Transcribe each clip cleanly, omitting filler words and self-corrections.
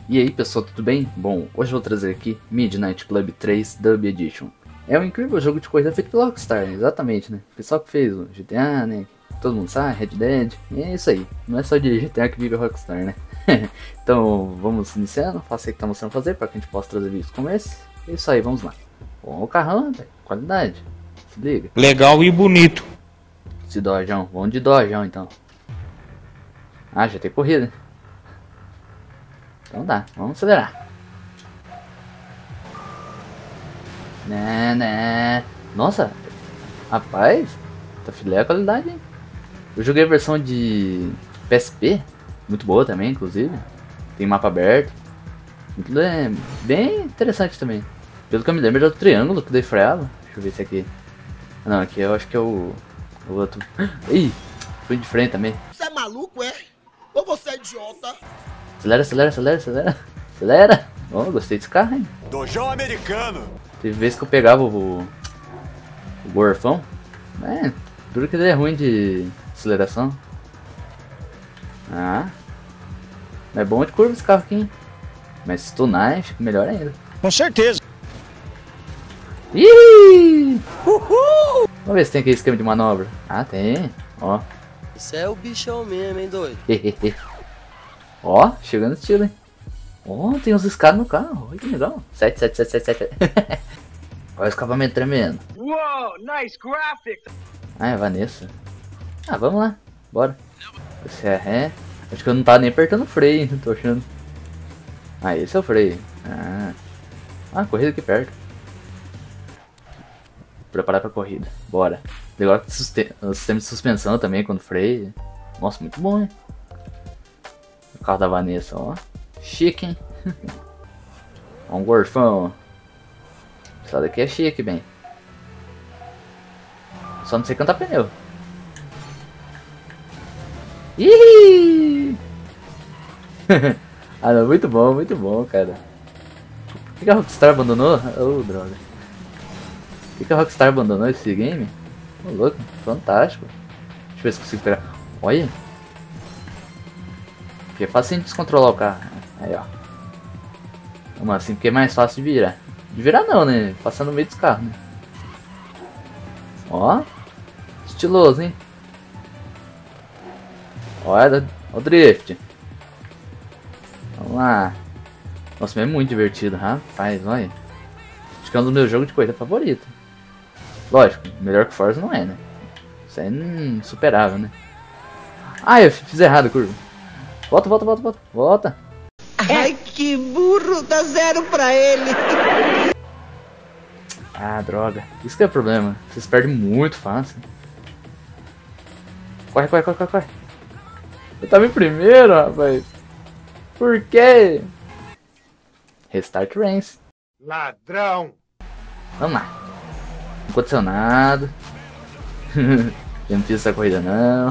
E aí pessoal, tudo bem? Bom, hoje eu vou trazer aqui Midnight Club 3 Dub Edition. É um incrível jogo de corrida feito pela Rockstar, exatamente, né? O pessoal que fez o GTA, né? Todo mundo sabe, Red Dead, e é isso aí. Não é só de GTA que vive a Rockstar, né? Então, vamos iniciando. Faça aí que tá mostrando fazer, para que a gente possa trazer vídeos como esse. É isso aí, vamos lá. Bom, o carrão, velho, qualidade. Se liga. Legal e bonito. Esse dojão, vamos de dojão então. Ah, já tem corrida. Então dá, vamos acelerar. Né. Nossa, rapaz, tá filé a qualidade, hein? Eu joguei a versão de PSP, muito boa também, inclusive. Tem mapa aberto. Bem interessante também. Pelo que eu me lembro, é do triângulo que dei freado. Deixa eu ver se aqui. Não, aqui eu acho que é o outro. Ih, fui de frente também. Você é maluco, é? Ou você é idiota? Acelera, acelera, acelera, acelera. Acelera. Oh, gostei desse carro, hein? Dojão americano. Teve vezes que eu pegava o gorfão. É, duro que ele é ruim de aceleração. Ah. É bom de curva esse carro aqui, hein? Mas se tunar, fica melhor ainda. Com certeza. Ih! Uhul! Vamos ver se tem aquele esquema de manobra. Ah, tem. Ó. Isso é o bichão mesmo, hein, doido? Ó, chegando estilo, hein? Ó, tem uns escadas no carro. Olha que legal. 7, 7, 7, 7, 7. Olha o escapamento tremendo. Uou, nice graphics. Ah, é a Vanessa. Ah, vamos lá. Bora. Esse é ré. Acho que eu não tava nem apertando o freio, hein? Tô achando. Ah, esse é o freio. Ah, corrida aqui perto. Preparar pra corrida. Bora. Legal que o sistema de suspensão também quando freio. Nossa, muito bom, hein? O carro da Vanessa, ó. Chique, hein? Ó, um gorfão. Essa daqui é chique, bem. Só não sei cantar pneu. Ih! Ah, não, muito bom, cara. Por que a Rockstar abandonou? Oh, droga. Por que a Rockstar abandonou esse game? Ô, louco, fantástico. Deixa eu ver se consigo pegar. Olha. Porque é fácil de descontrolar o carro. Aí, ó. Vamos assim, porque é mais fácil de virar. De virar não, né? Passar no meio dos carros, né? Ó. Estiloso, hein? Olha o drift. Vamos lá. Nossa, mas é muito divertido, rapaz, olha. Acho que é um dos meus jogos de corrida favoritos. Lógico, melhor que Forza não é, né? Isso aí é insuperável, né? Ah, eu fiz errado a curva. Volta, volta, volta, volta. Volta. Ai, que burro, dá 0 pra ele. Ah, droga. Isso que é o problema. Vocês perdem muito fácil. Corre, corre, corre, corre, corre. Eu tava em primeiro, rapaz. Por quê? Restart Race. Ladrão. Vamos lá. Não aconteceu nada. Eu não fiz essa corrida, não.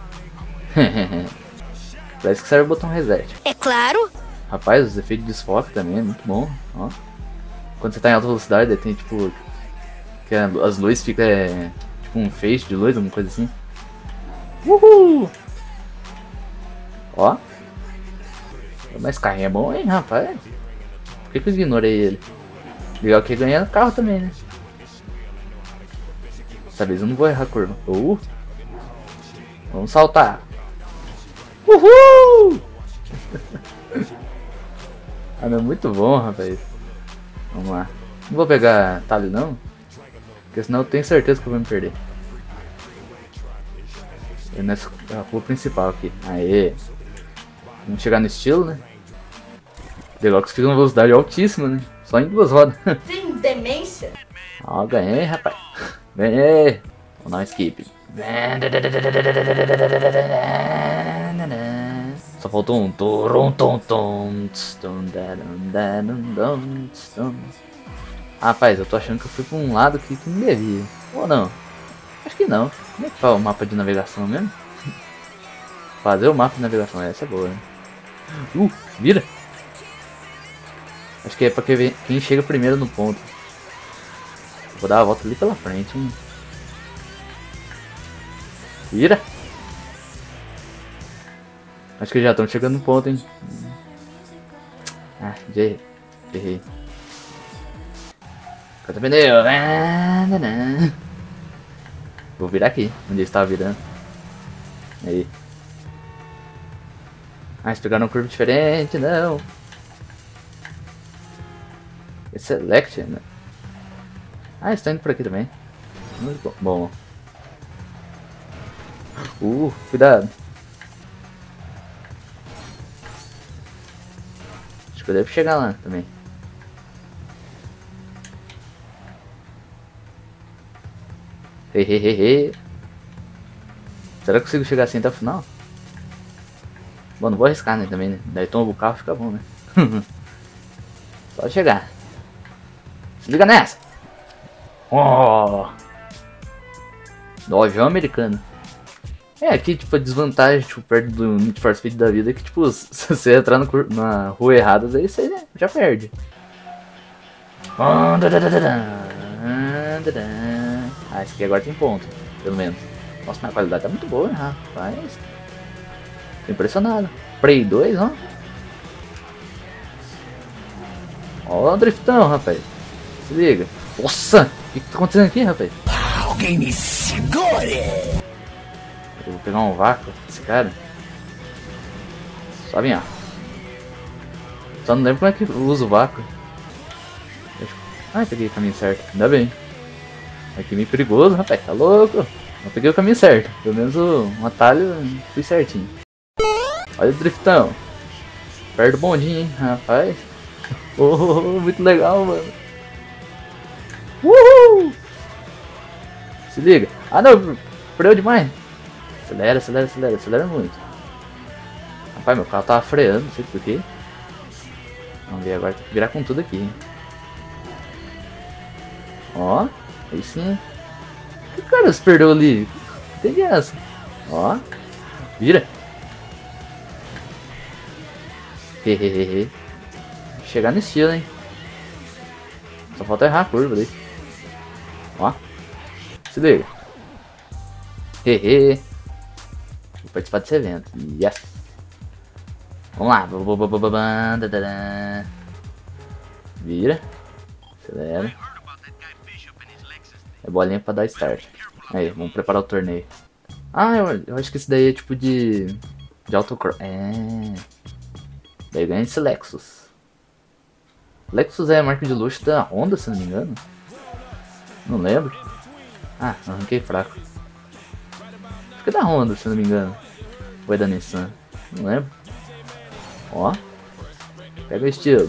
Parece que serve o botão reset. É claro. Rapaz, os efeitos de desfoque também é muito bom. Ó. Quando você tá em alta velocidade, tem tipo... que as luzes ficam tipo um feixe de luz, alguma coisa assim. Uhul! Ó. Mas esse carrinho é bom, hein, rapaz? Por que eu ignorei ele? Legal que ganha no carro também, né? Dessa vez eu não vou errar a curva. Vamos saltar. Uhul! Ah, não, muito bom, rapaz. Vamos lá. Não vou pegar talho não, porque senão eu tenho certeza que eu vou me perder. É nessa rua principal aqui. Aê! Vamos chegar no estilo, né? Legal que fica uma velocidade altíssima, né? Só em 2 rodas. Tem demência? Ó, ganhei, rapaz. Ganhei. Vamos dar um skip. Só faltou um Rapaz, eu tô achando que eu fui pra um lado que não devia. Ou não? Acho que não. Como é que faz o mapa de navegação mesmo? Fazer o mapa de navegação, essa é boa, né? Vira! Acho que é pra quem chega primeiro no ponto. Vou dar a volta ali pela frente, hein? Vira! Acho que já estão chegando no ponto, hein? Ah, errei. Corta pneu. Vou virar aqui, onde ele estava virando. Aí. Ah, eles pegaram um curva diferente, não. Select, né? Ah, eles estão indo por aqui também. Muito bom. Cuidado. Acho que eu devo chegar lá também. Hehehehe. Será que eu consigo chegar assim até o final? Bom, não vou arriscar, né, também, né? Daí tomba o carro, fica bom, né? Só chegar. Se liga nessa! Nojão americano. É, aqui, tipo, a desvantagem, tipo, perto do Need for Speed da vida é que, tipo, se você entrar na rua errada, daí você, né, já perde. Ah, esse aqui agora tem ponto, pelo menos. Nossa, minha qualidade tá muito boa, né, rapaz? Tô impressionado. Prey 2, ó. Ó o driftão, rapaz. Se liga. Nossa! O que tá acontecendo aqui, rapaz? Alguém me segure! Eu vou pegar um vácuo desse cara. Só vem, ó. Só não lembro como é que usa o vácuo. Ah, peguei o caminho certo. Ainda bem. Aqui meio perigoso, rapaz. Tá louco? Não peguei o caminho certo. Pelo menos um atalho fui certinho. Olha o driftão. Perto do bondinho, hein, rapaz. Muito legal, mano. Uhul! Se liga. Ah, não. Freou demais. Acelera muito. Rapaz, meu carro tava freando, não sei porquê. Vamos ver agora, tem que virar com tudo aqui, hein. Ó, aí sim. Que cara se perdeu ali? Entendi essa. Ó, vira. Hehehe. Chegar no estilo, hein. Só falta errar a curva ali. Ó, se liga. Hehe. Vou participar desse evento. Yes. Vamos lá. Vira. Acelera. É bolinha pra dar start. Aí, vamos preparar o torneio. Ah, eu acho que esse daí é tipo de autocross. É. Daí ganha esse Lexus. Lexus é a marca de luxo da Honda, se não me engano. Não lembro. Ah, arranquei fraco. Acho que é da Honda, se não me engano. Ou é da Nissan? Não lembro. Ó. Pega o estilo.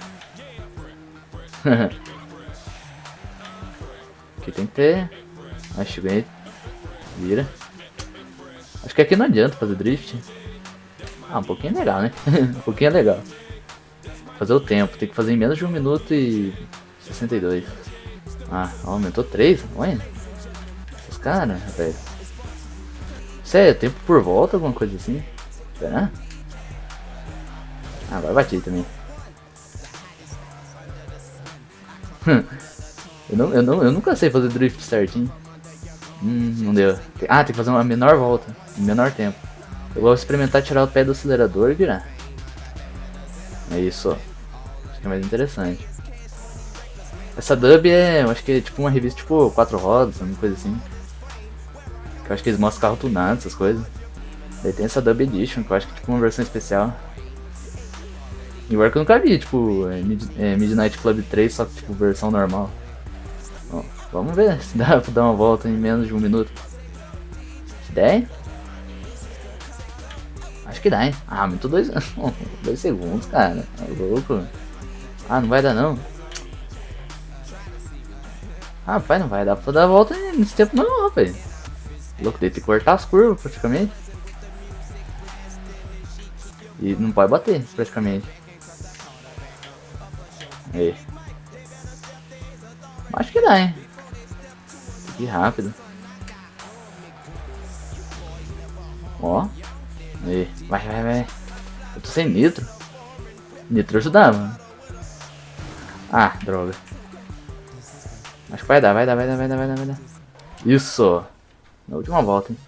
Aqui tem que ter. Acho que ganhei. Vira. Acho que aqui não adianta fazer drift. Ah, um pouquinho é legal, né? Um pouquinho é legal. Fazer o tempo. Tem que fazer em menos de 1 minuto e 62. Ah, aumentou 3? Olha. Os caras, velho. Isso é tempo por volta, alguma coisa assim? Será? Ah, agora bati também. eu nunca sei fazer drift certinho. Não deu. Ah, tem que fazer uma menor volta, em menor tempo. Eu vou experimentar tirar o pé do acelerador e virar. É isso, ó. Acho que é mais interessante. Essa dub eu acho que é tipo uma revista tipo 4 rodas, alguma coisa assim. Que eu acho que eles mostram carro tunado, essas coisas. Daí tem essa Dub Edition, que eu acho que é tipo uma versão especial. E agora que eu nunca vi, tipo, Midnight Club 3, só que tipo versão normal. Bom, vamos ver se dá pra dar uma volta em menos de 1 minuto. Se der? Acho que dá, hein? Ah, aumentou 2 segundos, cara. É louco. Ah, não vai dar não. Ah, rapaz, não vai dar pra dar a volta nesse tempo não, rapaz. Louco, tem que cortar as curvas praticamente. E não pode bater praticamente. Aí. Acho que dá, hein? Que rápido. Ó. Aí. Vai. Eu tô sem nitro. Nitro ajudava. Ah, droga. Acho que vai dar. Isso. Na última volta, hein?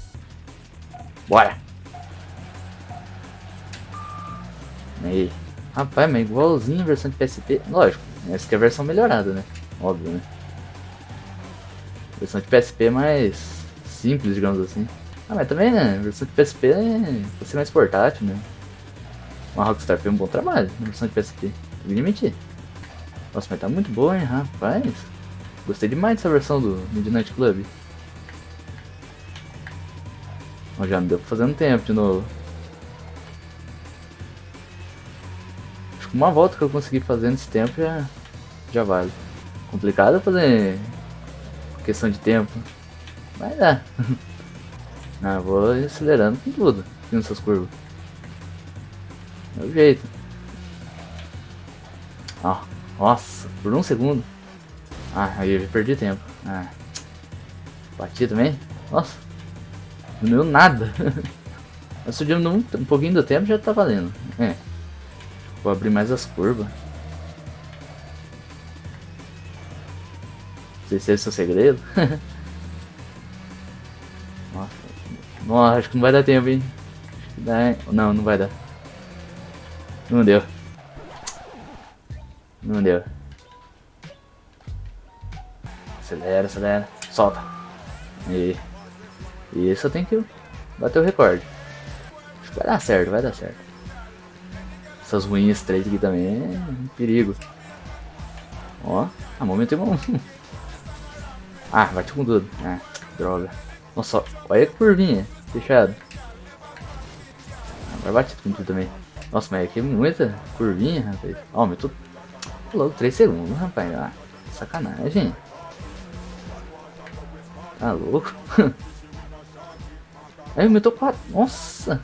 Bora. Aí. Rapaz, mas igualzinho a versão de PSP. Lógico, essa aqui é a versão melhorada, né? Óbvio, né? A versão de PSP é mais simples, digamos assim. Ah, mas também, né? A versão de PSP é pra ser mais portátil, né? A Rockstar fez um bom trabalho na versão de PSP. Não vou mentir. Nossa, mas tá muito boa, hein, rapaz. Gostei demais dessa versão do Midnight Club. Ó, já não deu pra fazer um tempo de novo. Acho que uma volta que eu consegui fazer nesse tempo já vale. Complicado fazer questão de tempo. Vai dar. Ah, vou acelerando com tudo aqui nessas curvas. É o jeito. Ó, nossa, por um segundo. Ah, aí eu já perdi tempo. Ah, bati também. Nossa, não deu nada. Mas se eu diminuir um pouquinho do tempo já tá valendo. É. Vou abrir mais as curvas. Não sei se esse é o segredo. Nossa, acho que não vai dar tempo, hein? Acho que dá, hein? Não, não vai dar. Não deu. Não deu. Acelera, acelera. Solta. E isso eu tenho que bater o recorde. Acho que vai dar certo, vai dar certo. Essas ruínas 3 aqui também é um perigo. Ó, a momento um. Ah, bate com tudo. Ah, droga. Nossa, olha que curvinha. Fechado. Agora bate com tudo também. Nossa, mas aqui é muita curvinha, rapaz. Ó, aumentou logo 3 segundos, rapaz. Ah, sacanagem. Tá louco? Aí aumentou 4. Nossa.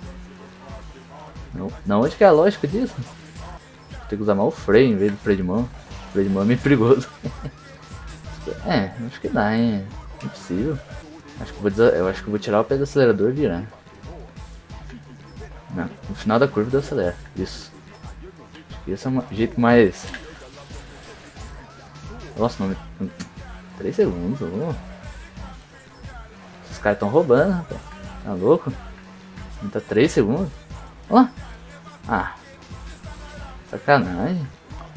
Não, onde que é a lógica disso? Tem que usar mais o freio em vez do freio de mão. O freio de mão é meio perigoso. É, acho que dá, hein? Não é possível. Eu acho que vou tirar o pé do acelerador e virar. Não, no final da curva eu acelero. Isso. Acho que esse é o jeito mais... Nossa, não... 3 segundos. Oh. Esses caras estão roubando, rapaz. Tá louco? Não tá 3 segundos? Ó. Oh. Ah. Sacanagem.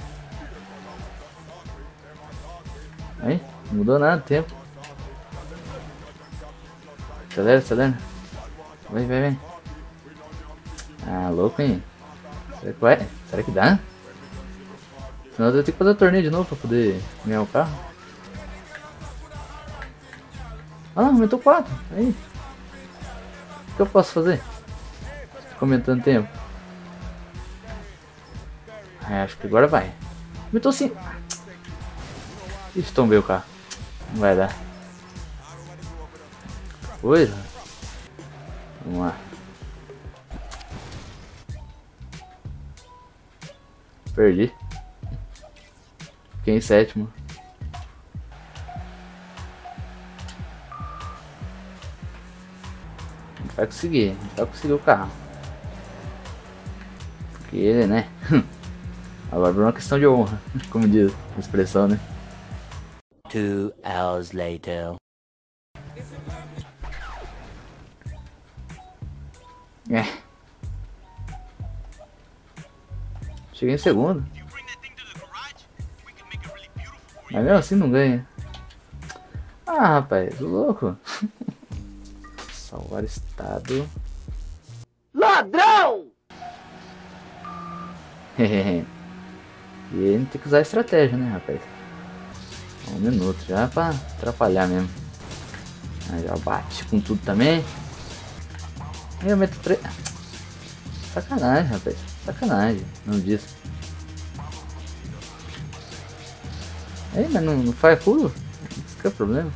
Aí, não mudou nada o tempo. Acelera, acelera. Vai, vai, vai. Ah, louco, hein? Será que vai? Será que dá? Senão eu vou ter que fazer o torneio de novo pra poder ganhar o carro. Ah, aumentou 4. Aí. O que eu posso fazer? Comentando tempo. Ah, acho que agora vai. Aumentou 5. Ixi, tombei o carro. Não vai dar. Coisa. Vamos lá. Perdi. Fiquei em 7º. A gente vai conseguir. A gente vai conseguir o carro. Porque ele, né? Agora é uma questão de honra. Como diz a expressão, né? 2 hours later. É. Cheguei em 2º. Mas mesmo assim não ganha. Ah, rapaz, louco. Salvar estado. Ladrão! E a gente tem que usar a estratégia, né, rapaz? 1 minuto já pra atrapalhar mesmo. Aí já bate com tudo também. Aí eu meto 3. Sacanagem, rapaz. Sacanagem. Não disse. Aí, mas não faz curva? Isso que é o problema.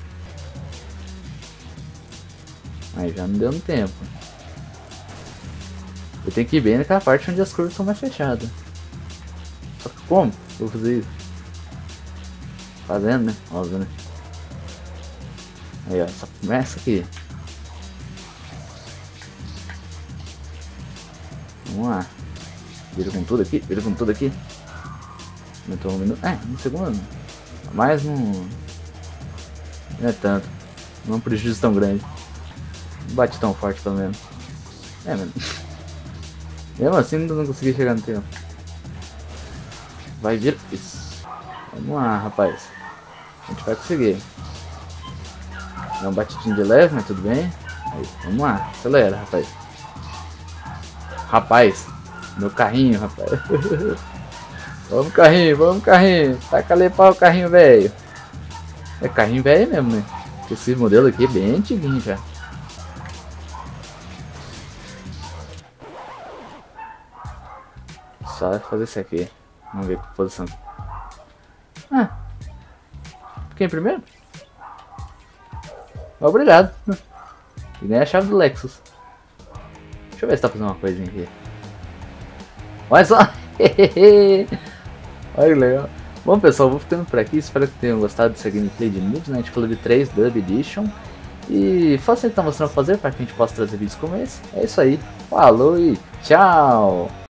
Aí já não deu no tempo. Eu tenho que ir bem naquela parte onde as curvas são mais fechadas. Só que como eu vou fazer isso? Fazendo, né? Óbvio, né? Aí, ó. Só começa aqui. Vamos lá. Vira com tudo aqui. Vira com tudo aqui. Aumentou 1 minuto. É, 1 segundo. Mas não é tanto. Não é um prejuízo tão grande. Não bate tão forte pelo menos. É, mano. Mesmo assim não consegui chegar no tempo. Vai vir. Isso. Vamos lá, rapaz. A gente vai conseguir. Dá um batidinho de leve, mas tudo bem. Aí, vamos lá. Acelera, rapaz. Rapaz. Meu carrinho, rapaz. Vamos, carrinho, vamos, carrinho. Taca ali pau o carrinho velho. É carrinho velho mesmo, né? Esse modelo aqui é bem antiguinho já. Só fazer isso aqui. Vamos ver que posição. Ah. Fiquei em primeiro? Obrigado. E ganhei a chave do Lexus. Deixa eu ver se tá fazendo uma coisinha aqui. Olha só! Olha que legal. Bom pessoal, vou ficando por aqui. Espero que tenham gostado dessa gameplay de Midnight Club 3 Dub Edition. E faça o que tá mostrando fazer para que a gente possa trazer vídeos como esse. É isso aí. Falou e tchau!